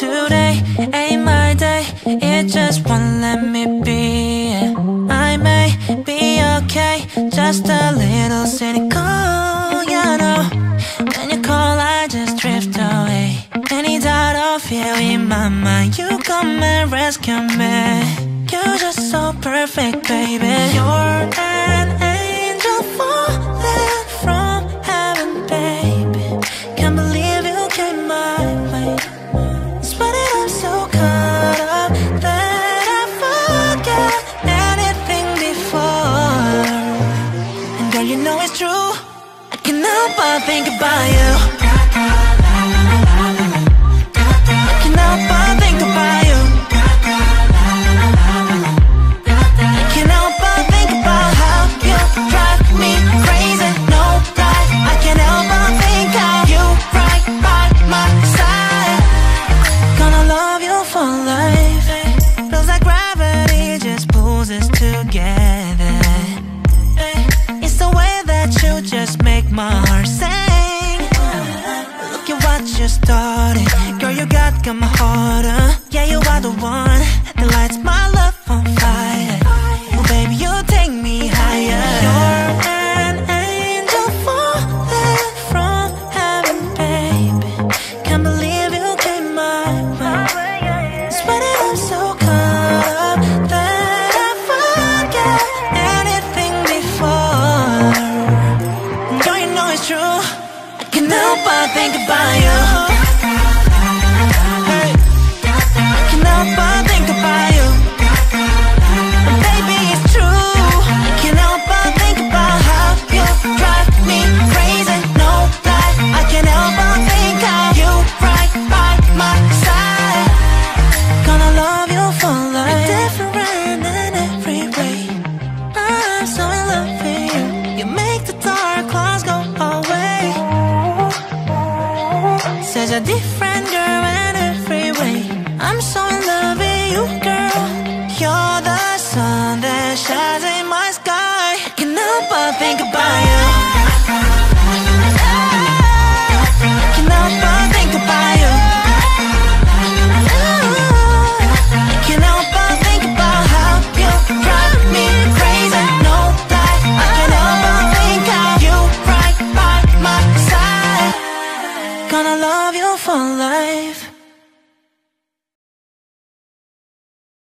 today ain't my day. It just won't let me be. I may be okay, just a little cynical, you know. When you call, I just drift away. Any doubt or fear in my mind, you come and rescue me. You're just so perfect, baby. You're an angel falling from heaven, baby. Can't believe you came my way. Swear that I'm so caught up that I forget anything before. And girl, you know it's true, I can't help but think about you. I can't help but think about you. I can't help but think about how you drive me crazy. No lie, I can't help but think how you right by my side. Gonna love you for life. Feels like gravity just pulls us together. It's the way that you just make my heart sing. Look at what you started. Girl, you got my heart, yeah, you are the one that lights my love on fire. Oh, baby, you take me higher. You're an angel falling from heaven, baby. Can't believe you came my way. Swear that I'm so caught up that I forget anything before. Girl, you know it's true, I can't help but think about you.